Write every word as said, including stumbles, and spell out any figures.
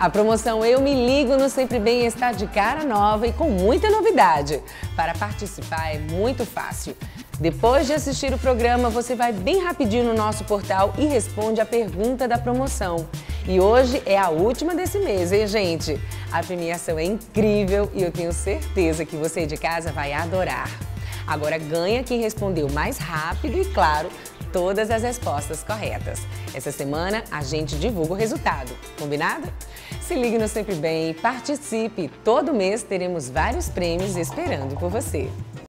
A promoção Eu Me Ligo no Sempre Bem está de cara nova e com muita novidade. Para participar é muito fácil. Depois de assistir o programa, você vai bem rapidinho no nosso portal e responde a pergunta da promoção. E hoje é a última desse mês, hein, gente? A premiação é incrível e eu tenho certeza que você de casa vai adorar. Agora ganha quem respondeu mais rápido e, claro, todas as respostas corretas. Essa semana a gente divulga o resultado, combinado? Se ligue no Sempre Bem, participe! Todo mês teremos vários prêmios esperando por você.